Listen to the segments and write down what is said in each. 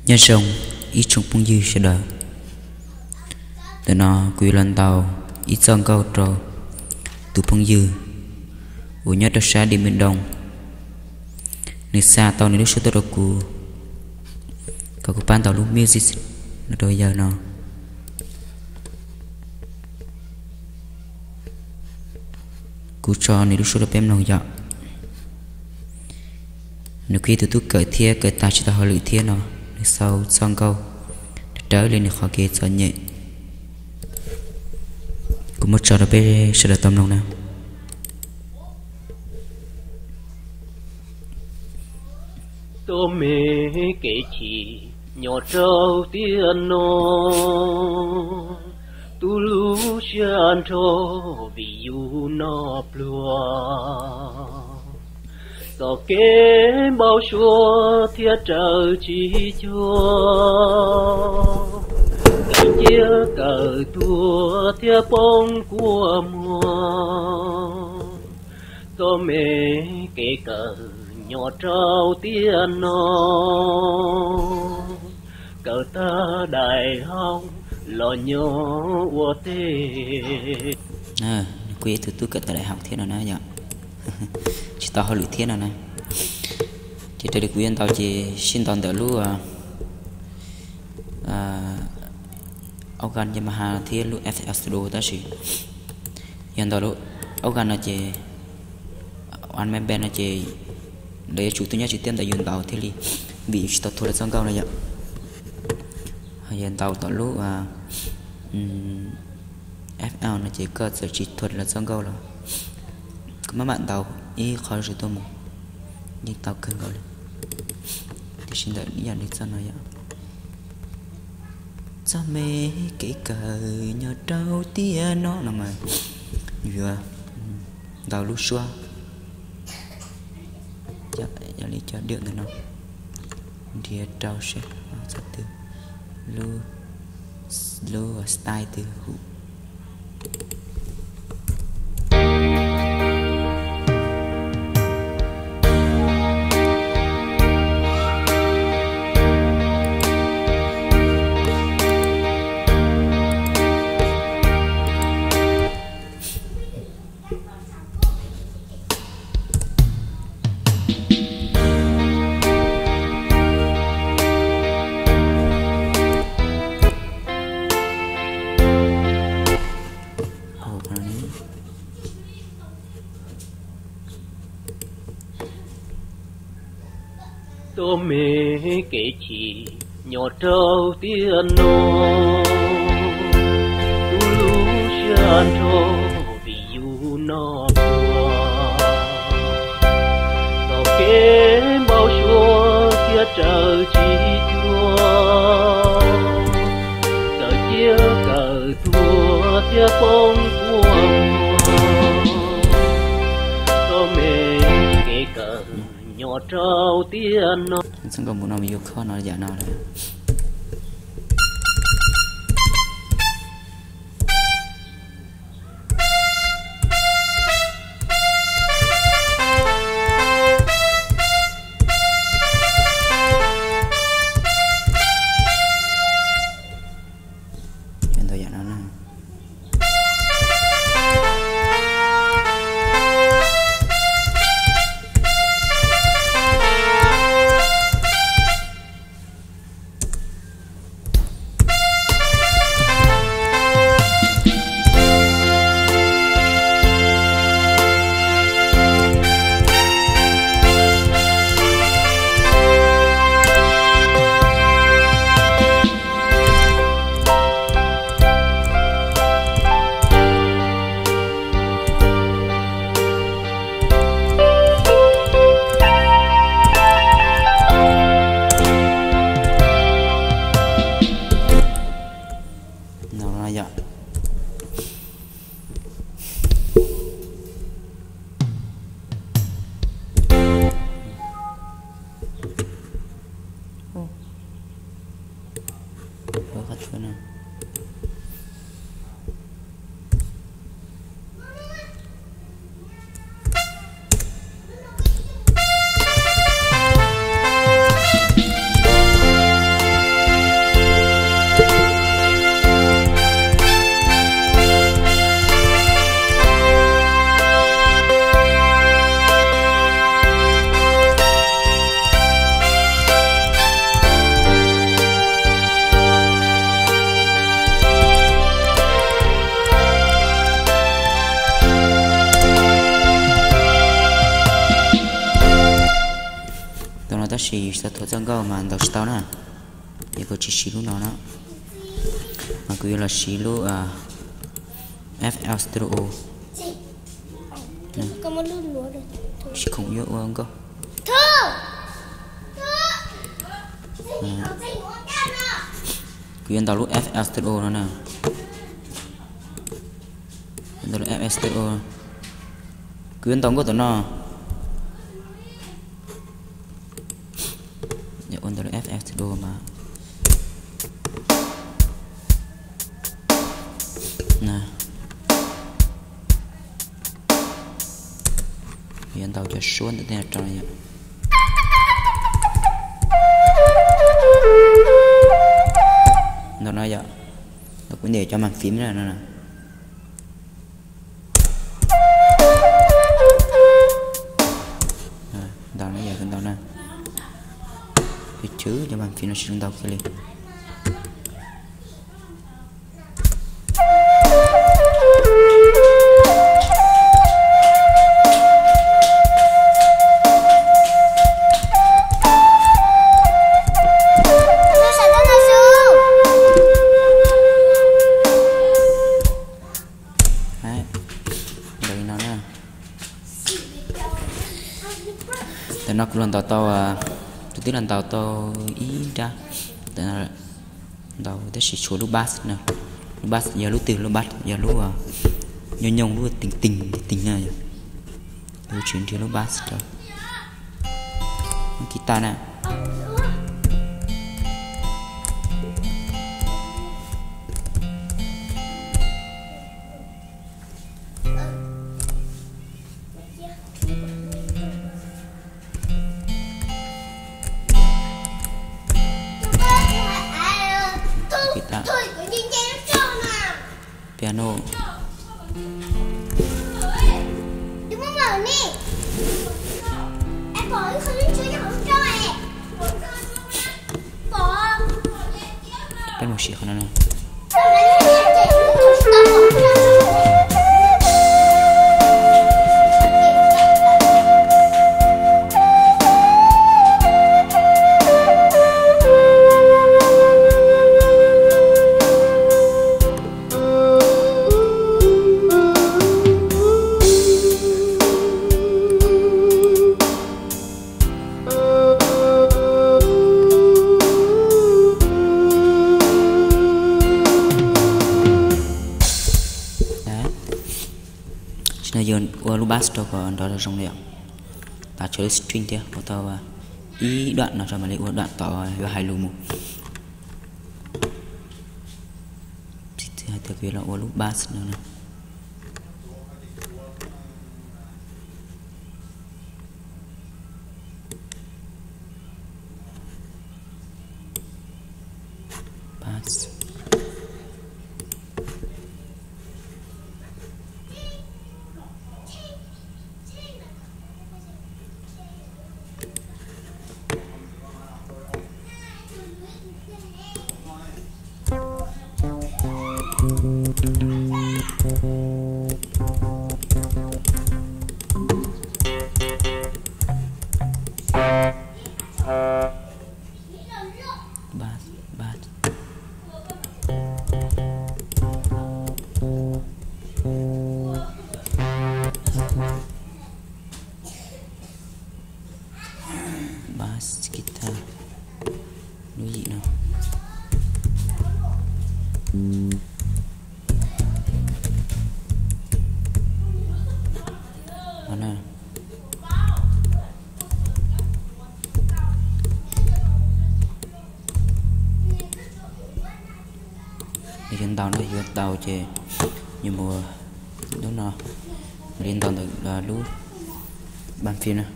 Nhân sông ít trong bông dư sẽ đợi từ nó quy lần tàu ít sông câu trò từ bông dư của nhớ đất xa đi miền đông nơi xa tàu nơi nước số tàu đồ cụ có ban tàu lúc music nó đôi giờ nó cụ cho nơi lúc số tàu bém nồng dọ nếu khi tụi tôi cởi thia cởi ta chỉ ta hỏi lưỡi thia nó sau xong câu trở lên khó kia cho nhẹ cũng một trò đó bé sẽ được tâm lòng nào tôi mê kể chỉ nhỏ trâu tiên nó tu lú chân trâu vì yêu nó plua có kế bao xua thiết trời chỉ cho cái chia cờ tua thiết bông của mùa tôi mê cái cờ nhỏ trâu tiên nó cờ ta đại hông lo nhỏ ua tê quý thứ tôi cỡ tại đại học thế nào nè dạ chỉ tao hơi lụy thiên nào này chỉ tới được quyền tao chỉ xin toàn đỡ lu organ Yamaha thiên lu FX Studio ta chỉ hiện tại lu organ là chỉ one man band là chỉ để chủ tôi nhớ chỉ tiên tại dùng tàu thế li bị tao thua là xong câu này vậy hiện tàu tao lu FL là chỉ cơ sở chỉ thuật là xong câu rồi mấy bạn tàu ý khỏi rồi tôi một nhưng tàu cần gọi thì xin đợi đi dàn đi cho nó vậy cho mê cái cờ nhờ trâu tia nó là mà vừa tàu lúc xua dạ dạ đi cho điện rồi nó thì trâu sẽ sắp từ lưu style từ hụ tôi mê kể chỉ nhỏ trâu tiên nó tu lú chân trâu vì yêu nó qua tàu kế bao xua thiết trời chỉ chua cờ chia cờ thua thiết bông của tôi mê kể cờ nhỏ trâu tiên nó xong còn một năm yêu khó nói giả nào đấy hiện thời giả nào này dạ rất là nào chỉ sao thôi chẳng có mà đầu tao nè giờ có chỉ lúc nào nó mà cứ là chỉ lúc FL Studio có một lúc nữa được chỉ không nhớ không có cứ tao lúc FL Studio nó nè tao lúc FL Studio cứ tao có tao nó giờ ôn tao lúc FL Studio mà nè hiện tao cho xuống từ đây trong này nó nói vậy tao cũng để cho màn phím này nè tao nói vậy con tao nè cái chữ cho màn phím nó sẽ tao kia liền nó cũng lần tao trực tiếp lần tao ý ra tại là tao tới chỉ số lúc bass nè lúc bass giờ lúc từ lúc bass giờ lúc nhông nhông lúc tình này lúc chuyển thì lúc bass rồi guitar nè piano đừng có mở nè em bỏ cái khăn lên chơi không cho em bỏ cái một xíu nữa nè này giờ lúc bass đâu còn đó là trong liệu ta chơi string kia của tao và ý đoạn nào cho mà lấy đoạn tỏ và hai lù một thì thực hiện là lúc bass nữa nè bass bass guitar đối diện nào mana thì trên tàu nó vừa tàu chè như mùa đó nào lên tàu được lú bàn phim nè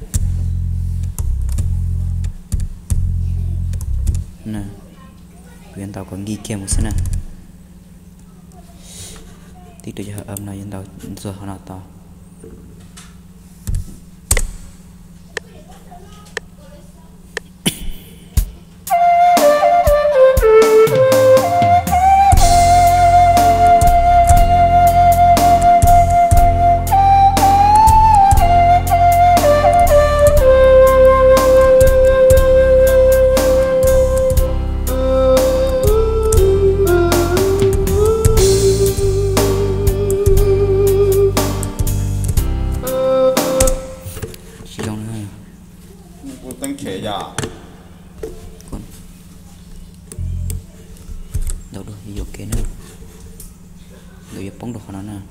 nè quyền tàu còn ghi kia một số nè tí tôi cho âm này trên tàu rồi họ nào tàu ok nè người bóng được nó nè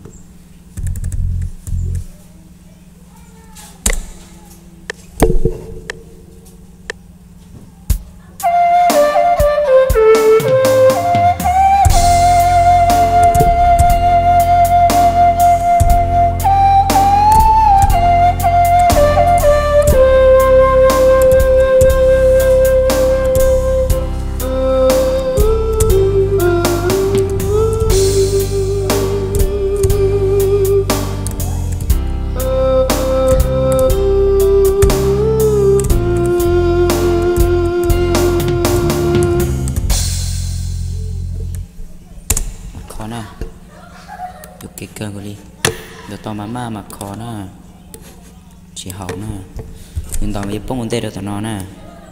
khó nè dục cái cơ của đi được to mà khó nè chỉ hậu nè nhưng tao mới bông tê được tao nó nè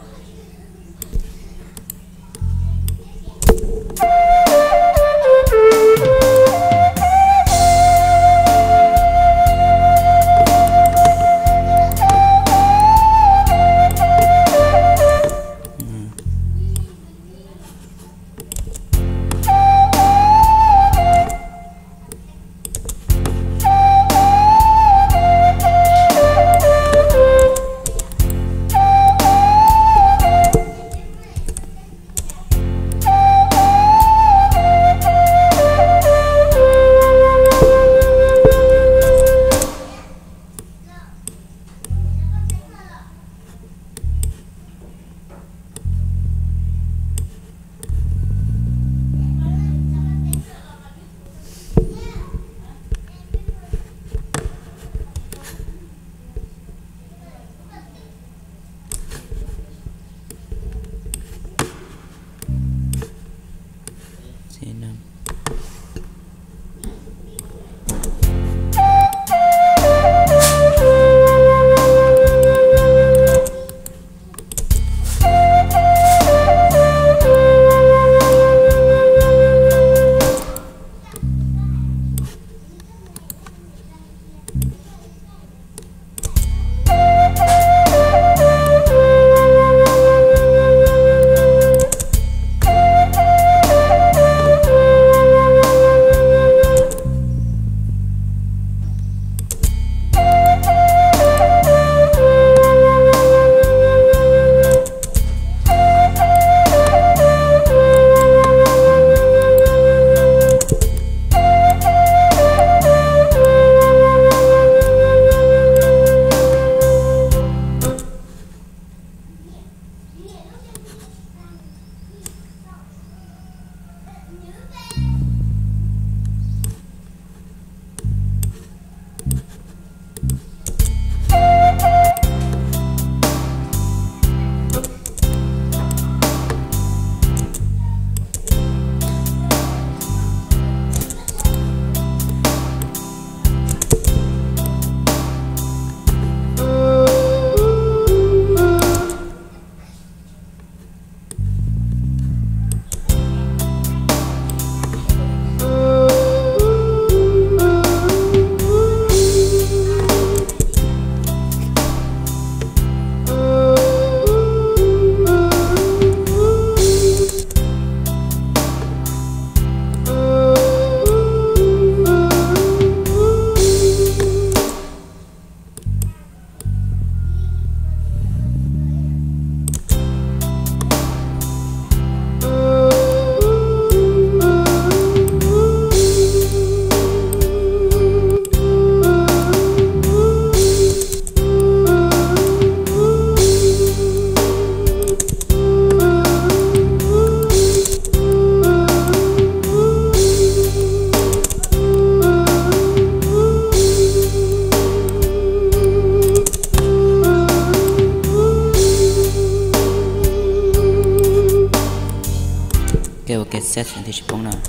set nanti Jepang na.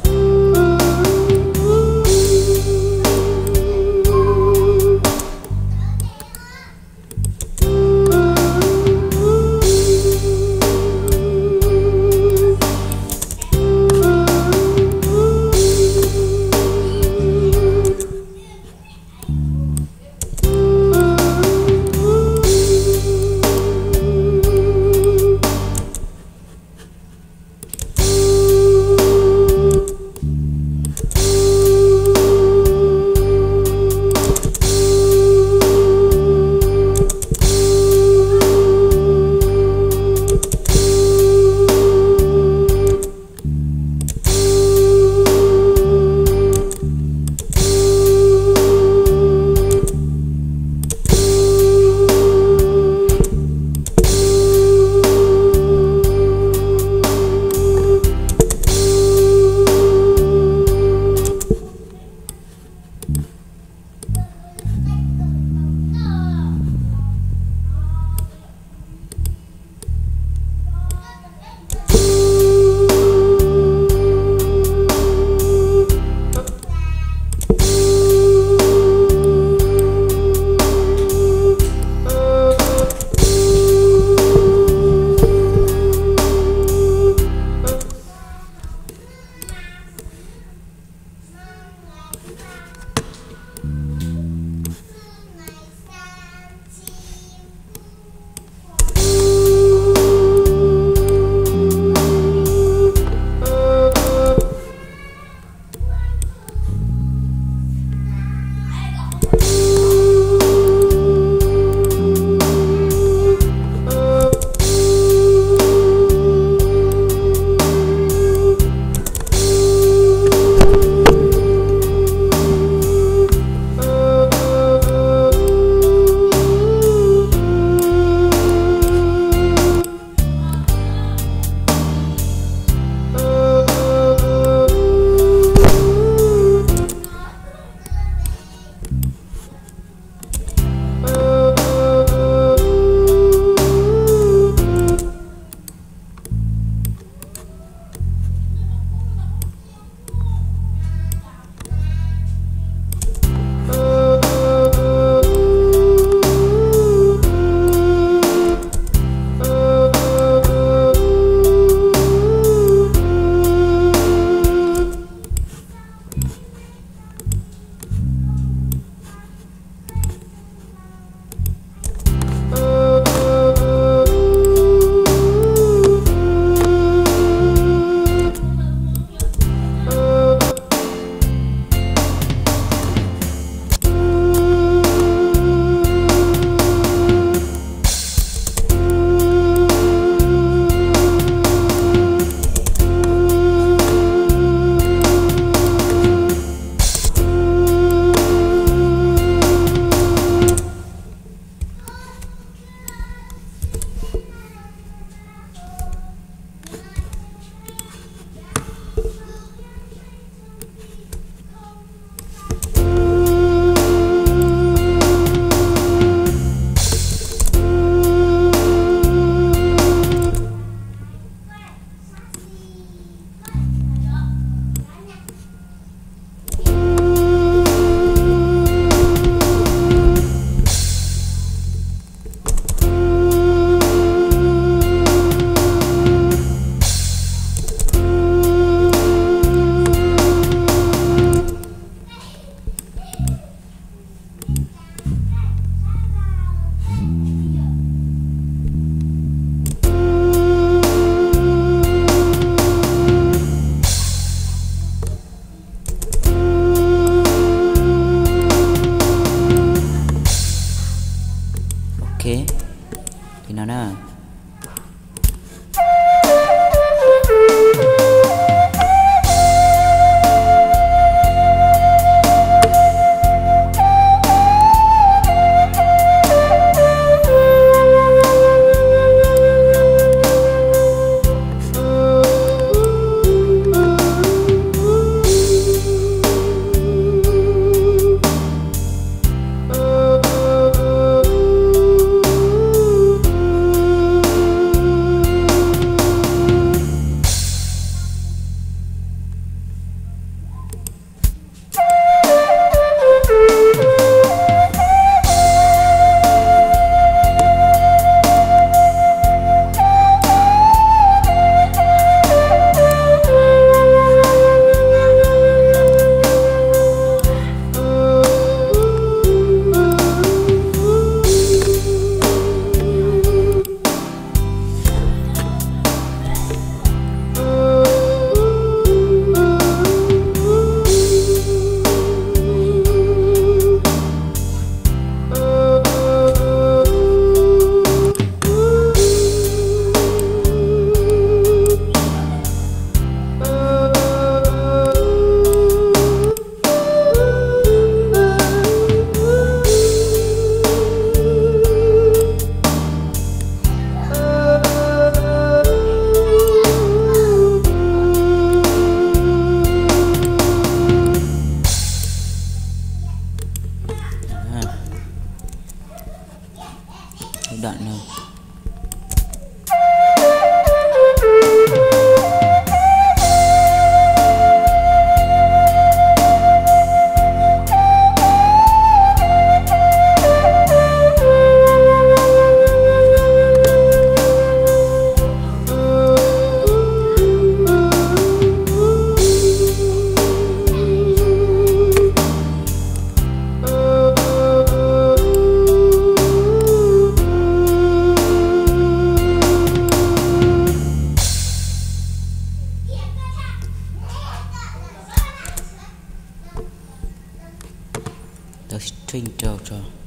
tao string cho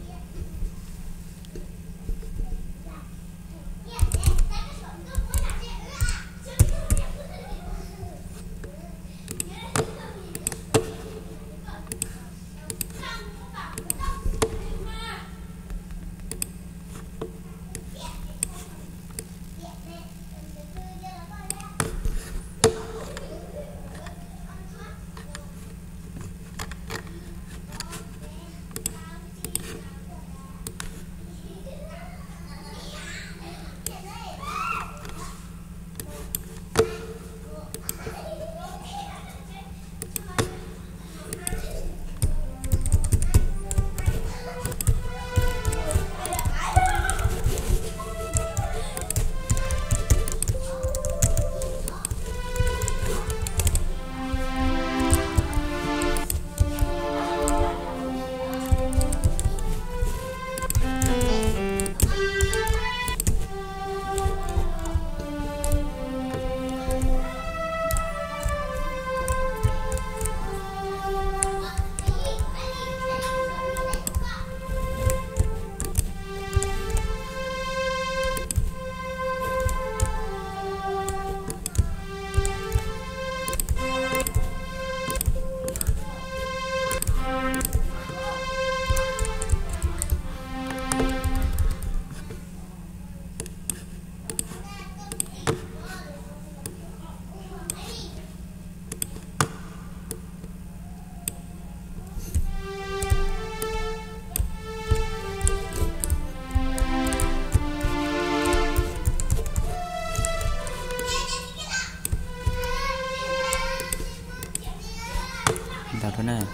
tao thế này.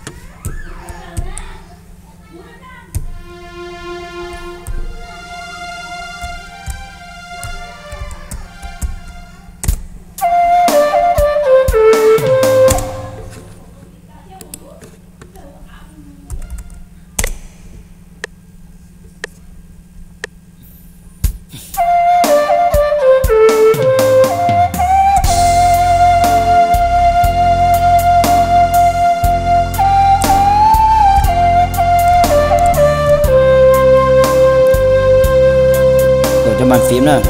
Cho bàn phím nè.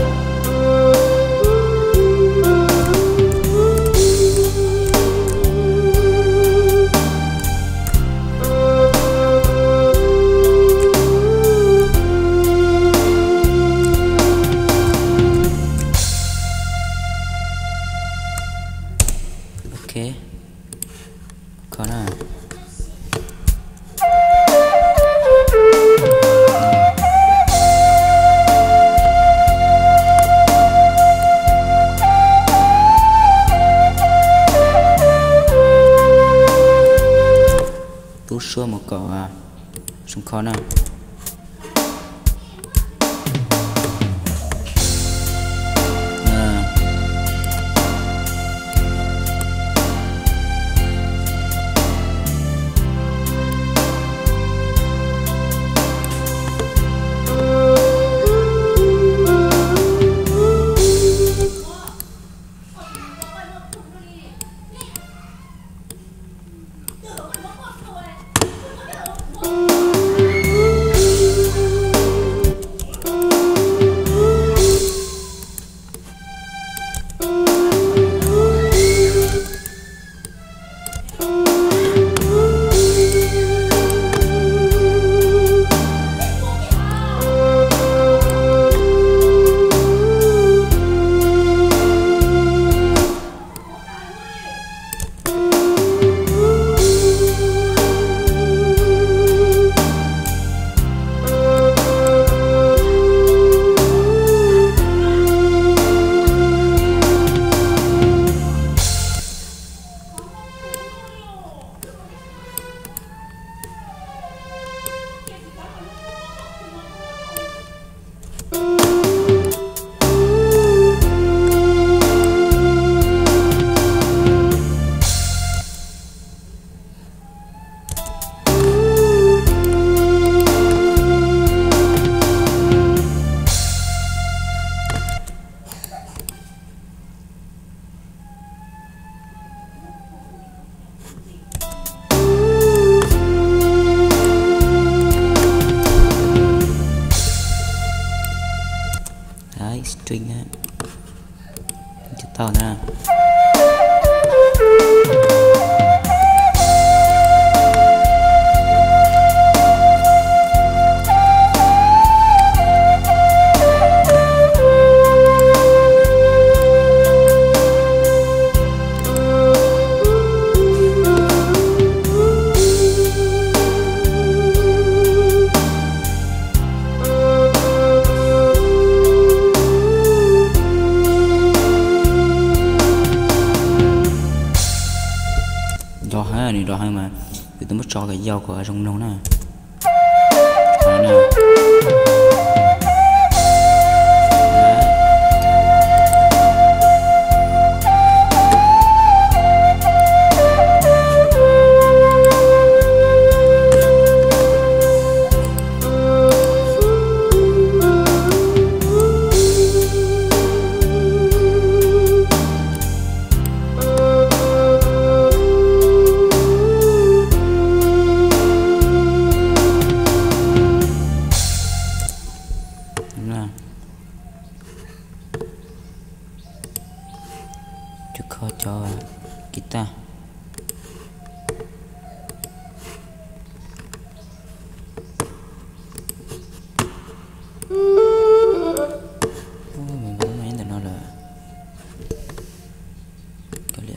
Ok. Có nào. Xua một cỏ xuống khó nào. kinh á chết tao nè rồi mà tôi mất cho cái dao của trong nấu nè nè cukup cho kita mình vẫn main từ nó là kalian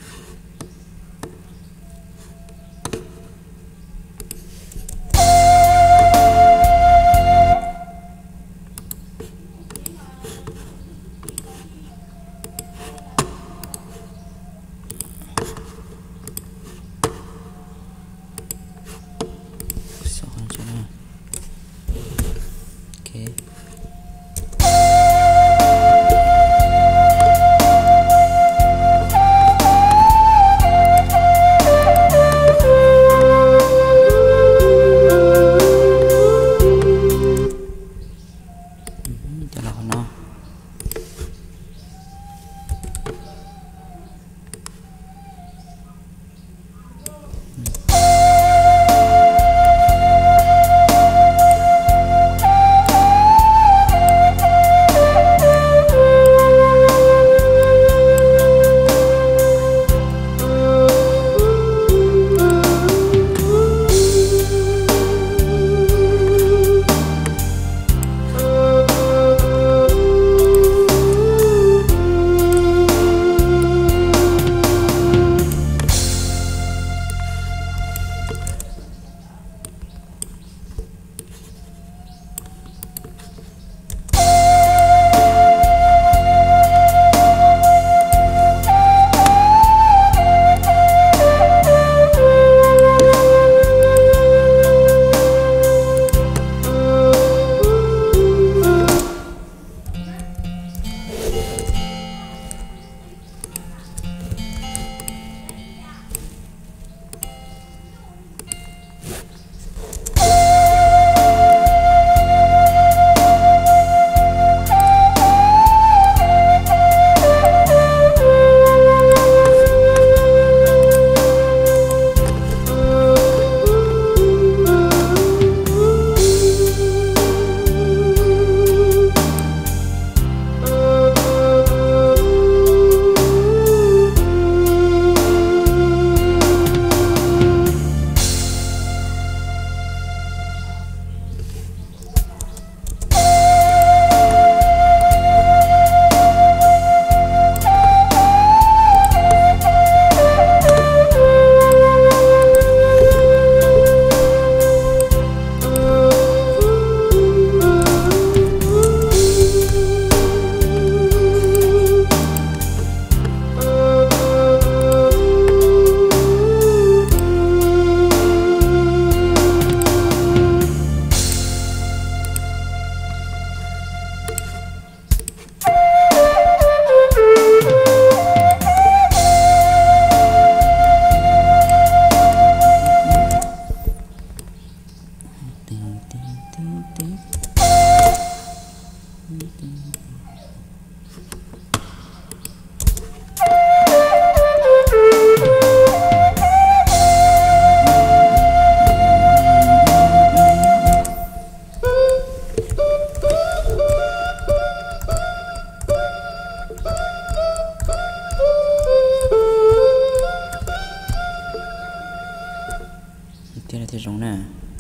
thế giống nè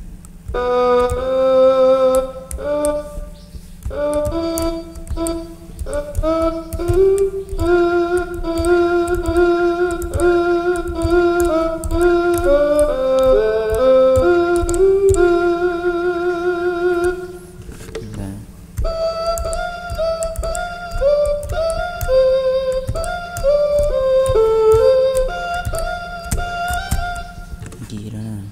gì đó nè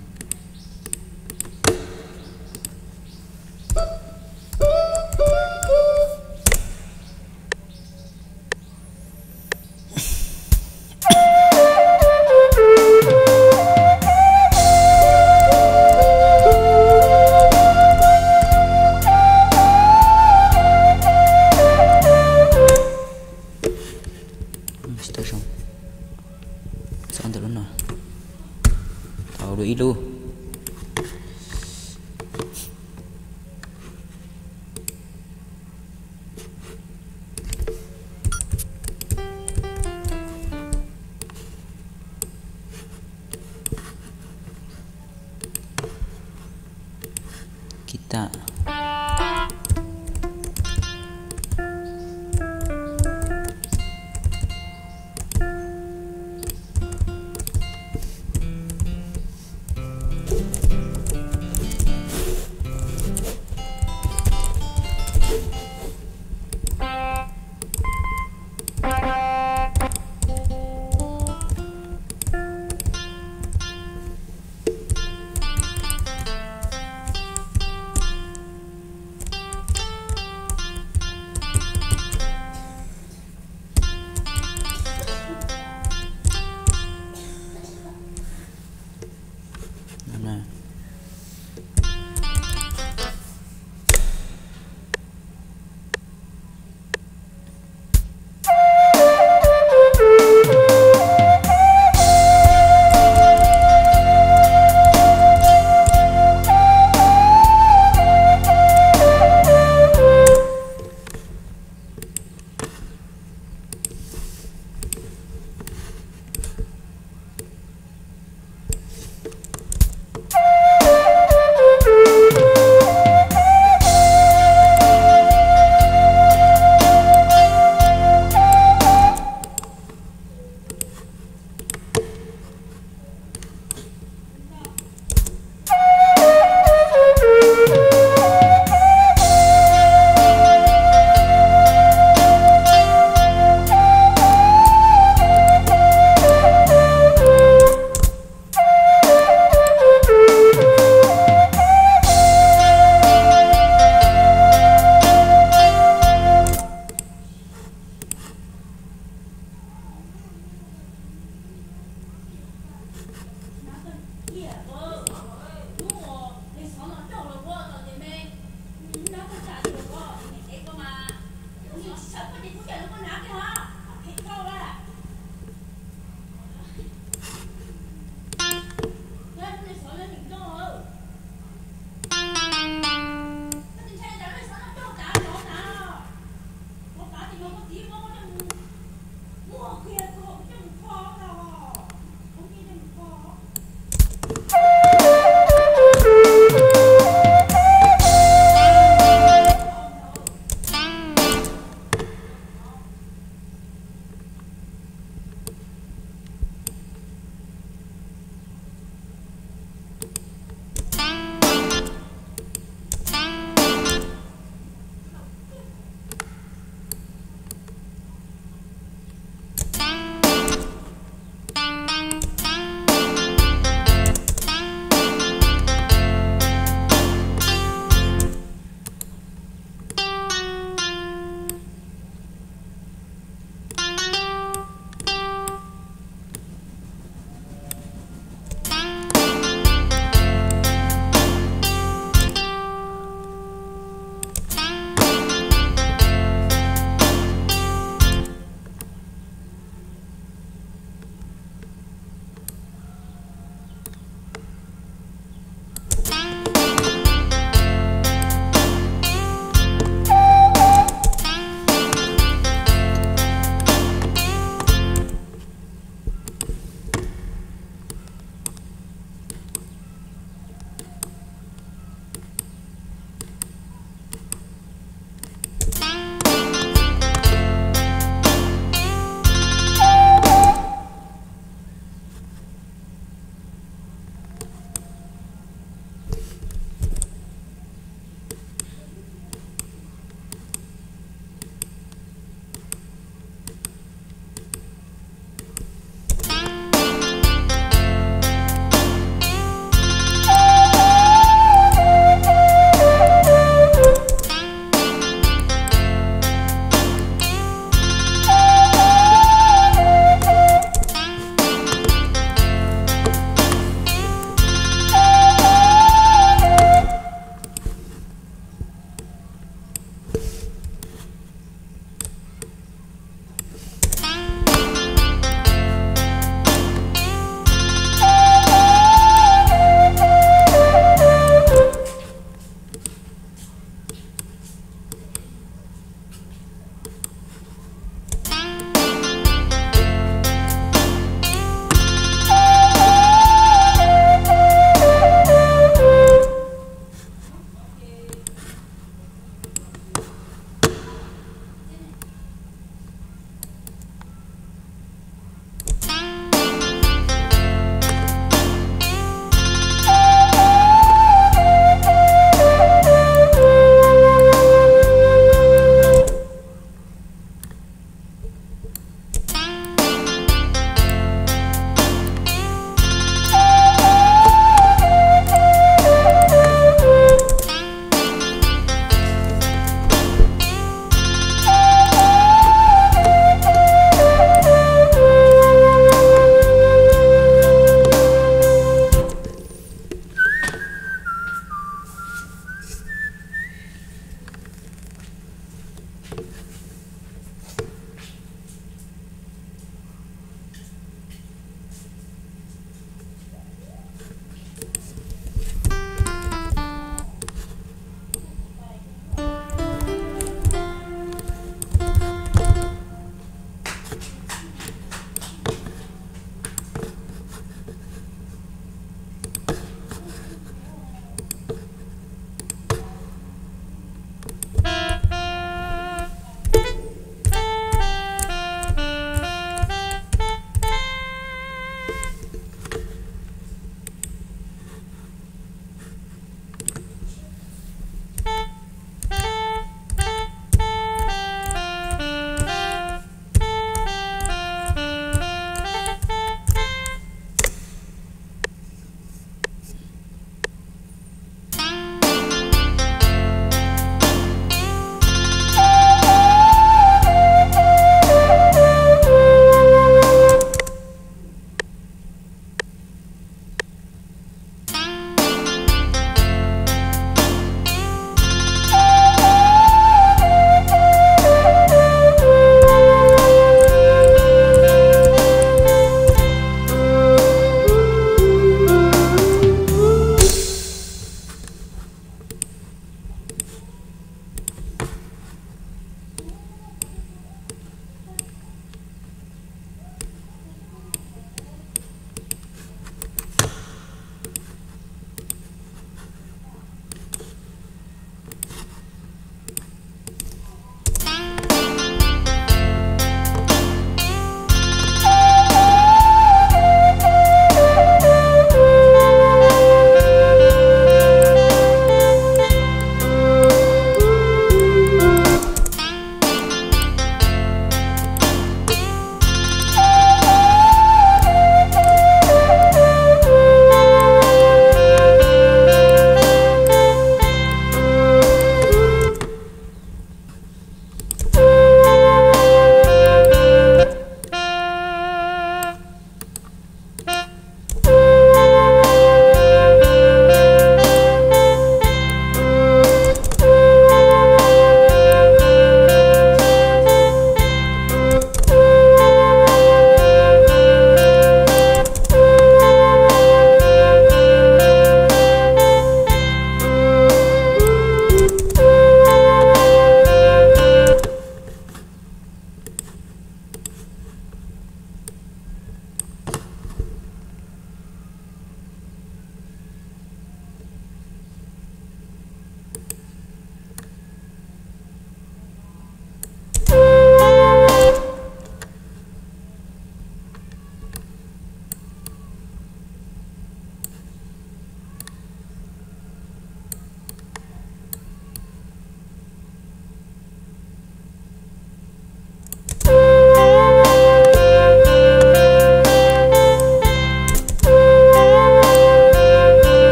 Situ xong xong từ lúc nào tao đuổi luôn kita